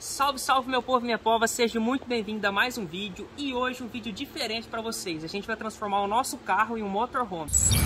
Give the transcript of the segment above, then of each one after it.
Salve, salve meu povo e minha pova, seja muito bem-vindo a mais um vídeo. E hoje um vídeo diferente para vocês. A gente vai transformar o nosso carro em um motorhome.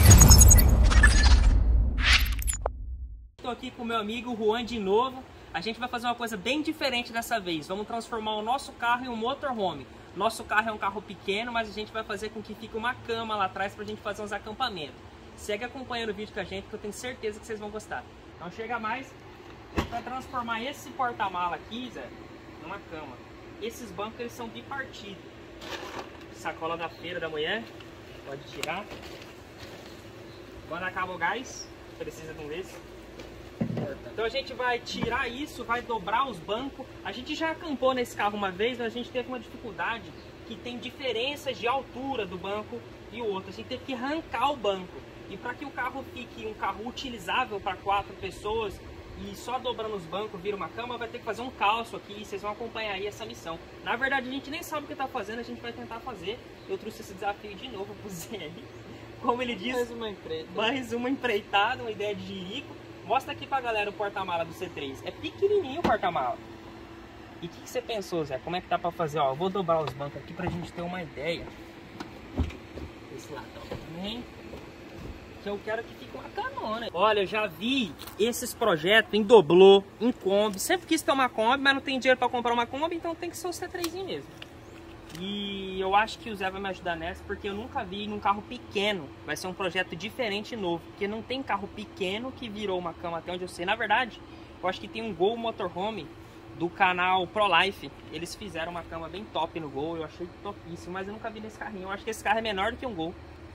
Estou aqui com o meu amigo Juan de novo. A gente vai fazer uma coisa bem diferente dessa vez. Vamos transformar o nosso carro em um motorhome. Nosso carro é um carro pequeno, mas a gente vai fazer com que fique uma cama lá atrás para a gente fazer uns acampamentos. Segue acompanhando o vídeo com a gente que eu tenho certeza que vocês vão gostar. Então chega mais. A gente vai transformar esse porta-mala aqui, Zé, numa cama. Esses bancos eles são bipartidos. Sacola da feira da mulher, pode tirar. Quando acaba o gás, precisa de um desse. Então a gente vai tirar isso, vai dobrar os bancos. A gente já acampou nesse carro uma vez, mas a gente teve uma dificuldade que tem diferenças de altura do banco e o outro. A gente teve que arrancar o banco. E para que o carro fique um carro utilizável para 4 pessoas e só dobrando os bancos vira uma cama, vai ter que fazer um calço aqui. Vocês vão acompanhar aí essa missão. Na verdade a gente nem sabe o que está fazendo, a gente vai tentar fazer. Eu trouxe esse desafio de novo pro Zé aí. Como ele disse, mais uma empreitada, uma ideia de jirico. Mostra aqui pra galera o porta-mala do C3. É pequenininho o porta-mala. E o que você pensou, Zé? Como é que tá pra fazer? Ó, eu vou dobrar os bancos aqui pra gente ter uma ideia. Esse ladrão também. Que eu quero que fique uma canona. Olha, eu já vi esses projetos em doblô, em Kombi. Sempre quis ter uma Kombi, mas não tem dinheiro pra comprar uma Kombi, então tem que ser o C3 mesmo. E eu acho que o Zé vai me ajudar nessa, porque eu nunca vi num carro pequeno. Vai ser um projeto diferente e novo, porque não tem carro pequeno que virou uma cama até onde eu sei. Na verdade, eu acho que tem um Gol Motorhome do canal ProLife. Eles fizeram uma cama bem top no Gol, eu achei topíssimo, mas eu nunca vi nesse carrinho. Eu acho que esse carro é menor do que um Gol.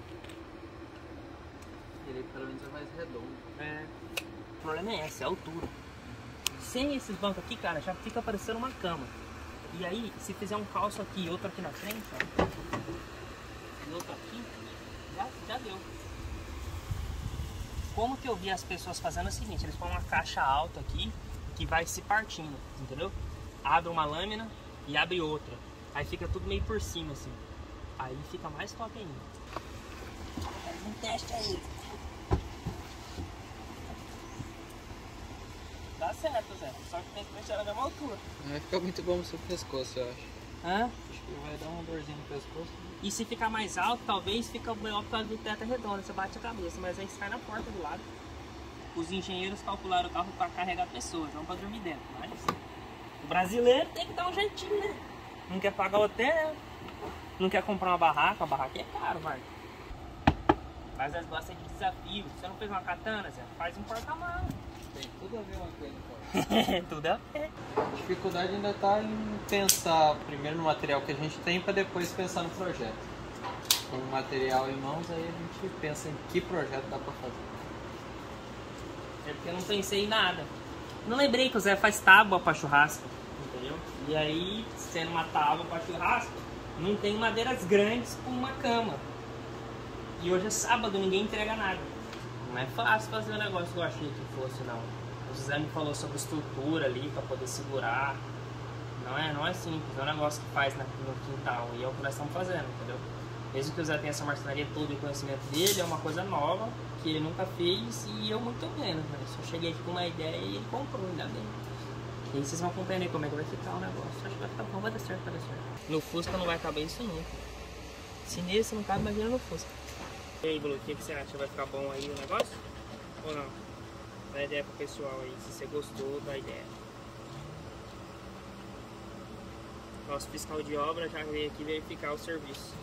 Ele pelo menos é mais redondo. É. O problema é esse, é a altura. Sem esses bancos aqui, cara, já fica parecendo uma cama. E aí, se fizer um calço aqui e outro aqui na frente, ó, e outro aqui, já deu. Como que eu vi as pessoas fazendo é o seguinte, eles põem uma caixa alta aqui, que vai se partindo, entendeu? Abre uma lâmina e abre outra. Aí fica tudo meio por cima, assim. Aí fica mais top ainda. Faz um teste aí. Dá certo, Zé. Só que tem que deixar na mesma altura. Vai ficar muito bom no seu pescoço, eu acho. Hã? Acho que vai dar uma dorzinha no pescoço. E se ficar mais alto, talvez fica melhor por causa do teto redondo. Você bate a cabeça, mas aí sai na porta do lado. Os engenheiros calcularam o carro para carregar pessoas, não para dormir dentro. Mas o brasileiro tem que dar um jeitinho, né? Não quer pagar hotel, não quer comprar uma barraca. A barraca é caro, vai. Mas elas gostam de desafio. Você não fez uma katana, Zé? Faz um porta-mala. Tem tudo a ver uma coisa com outra. Tudo a ver. A dificuldade ainda está em pensar primeiro no material que a gente tem para depois pensar no projeto. Com o material em mãos, aí a gente pensa em que projeto dá para fazer. É porque eu não pensei em nada. Não lembrei que o Zé faz tábua para churrasco, entendeu? E aí, sendo uma tábua para churrasco, não tem madeiras grandes com uma cama. E hoje é sábado, ninguém entrega nada. Não é fácil fazer um negócio que eu achei que fosse, não. O Zé me falou sobre estrutura ali para poder segurar. Não é simples, é um negócio que faz no quintal. E é o que nós estamos fazendo, entendeu? Mesmo que o Zé tenha essa marcenaria toda e o conhecimento dele, é uma coisa nova que ele nunca fez e eu muito menos. Né? Só cheguei aqui com uma ideia e ele comprou, ainda bem. E aí vocês vão acompanhando aí como é que vai ficar o negócio. Acho que vai ficar bom, vai dar certo, vai dar certo. No Fusca não vai caber isso nunca. Se nesse não cabe, imagina no Fusca. E aí, Blue, o que você acha? Vai ficar bom aí o negócio? Ou não? Dá ideia pro pessoal aí, se você gostou da ideia. Nosso fiscal de obra já veio aqui verificar o serviço.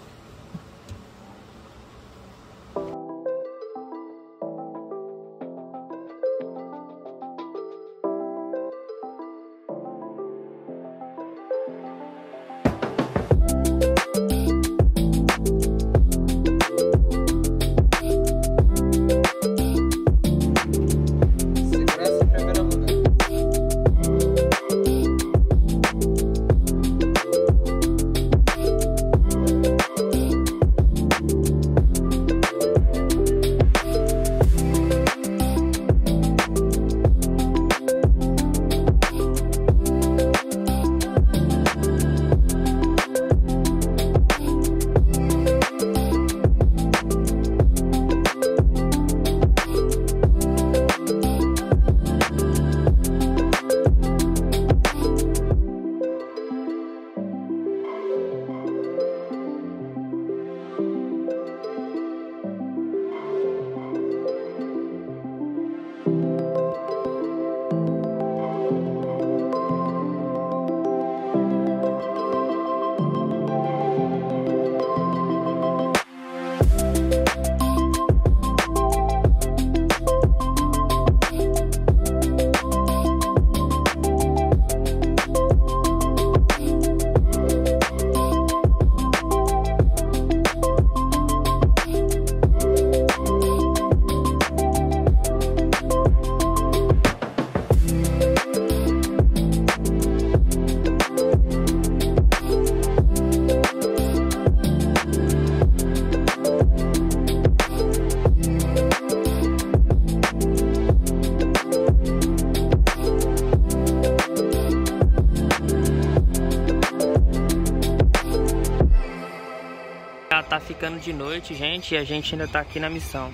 tá ficando de noite, gente, e a gente ainda tá aqui na missão.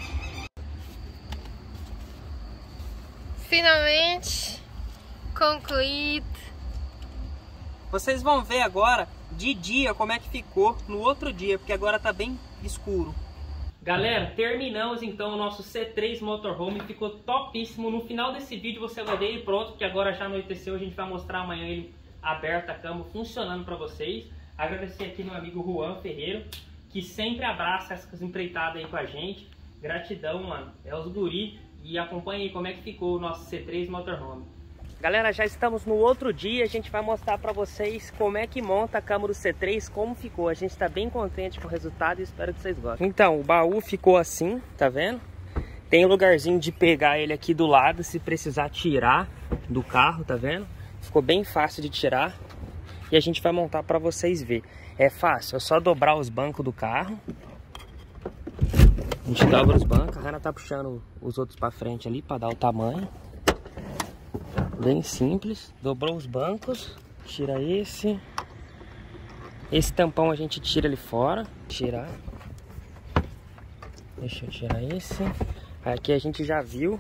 Finalmente concluído. Vocês vão ver agora de dia como é que ficou no outro dia, porque agora tá bem escuro. Galera, terminamos então o nosso C3 Motorhome, ficou topíssimo. No final desse vídeo você vai ver ele pronto, porque agora já anoiteceu, a gente vai mostrar amanhã ele aberto, a cama funcionando para vocês. Agradecer aqui meu amigo Juan Ferreira, que sempre abraça essas empreitadas aí com a gente. Gratidão, mano, é os guri. E acompanha aí como é que ficou o nosso C3 Motorhome. Galera, já estamos no outro dia, a gente vai mostrar para vocês como é que monta a cama do C3, como ficou. A gente está bem contente com o resultado e espero que vocês gostem. Então, o baú ficou assim, tá vendo? Tem um lugarzinho de pegar ele aqui do lado, se precisar tirar do carro, tá vendo? Ficou bem fácil de tirar e a gente vai montar para vocês verem. É fácil, é só dobrar os bancos do carro. A gente dobra os bancos, a Hannah tá puxando os outros para frente ali para dar o tamanho. Bem simples, dobrou os bancos, tira esse. Esse tampão a gente tira ali fora, tirar. Deixa eu tirar esse. Aqui a gente já viu.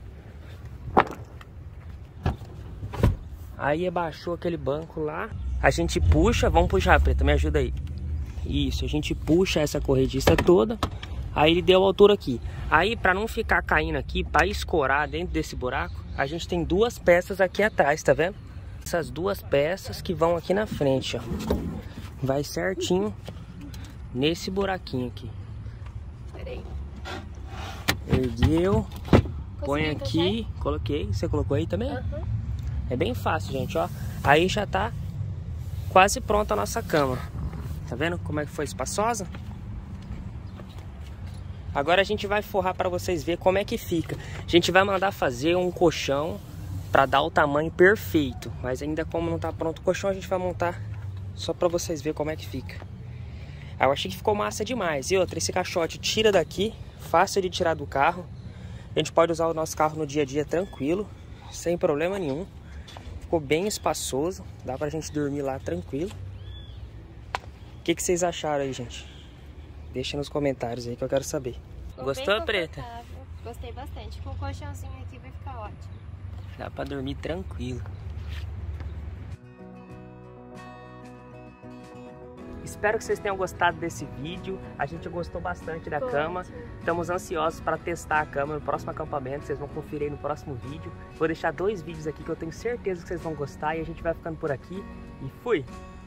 Aí abaixou aquele banco lá. A gente puxa, vamos puxar, Preta, me ajuda aí. Isso, a gente puxa essa corrediça toda. Aí ele deu a altura aqui. Aí para não ficar caindo aqui, para escorar dentro desse buraco, a gente tem duas peças aqui atrás, tá vendo? Essas duas peças que vão aqui na frente, ó. Vai certinho nesse buraquinho aqui. Peraí. Ergueu. Põe Consegui aqui. encaixar? Coloquei. Você colocou aí também? Uhum. É bem fácil, gente, ó. Aí já tá quase pronta a nossa cama. Tá vendo como é que foi espaçosa? Agora a gente vai forrar para vocês verem como é que fica. A gente vai mandar fazer um colchão para dar o tamanho perfeito. Mas ainda como não tá pronto o colchão, a gente vai montar só para vocês verem como é que fica. Eu achei que ficou massa demais. E outra, esse caixote tira daqui, fácil de tirar do carro. A gente pode usar o nosso carro no dia a dia tranquilo, sem problema nenhum. Ficou bem espaçoso, dá pra gente dormir lá tranquilo. O que vocês acharam aí, gente? Deixa nos comentários aí que eu quero saber. Ficou Gostou, bem Preta? confortável. Gostei bastante. Com o colchãozinho aqui vai ficar ótimo. Dá pra dormir tranquilo. Espero que vocês tenham gostado desse vídeo. A gente gostou bastante da cama. Estamos ansiosos para testar a cama no próximo acampamento. Vocês vão conferir aí no próximo vídeo. Vou deixar 2 vídeos aqui que eu tenho certeza que vocês vão gostar. E a gente vai ficando por aqui. E fui!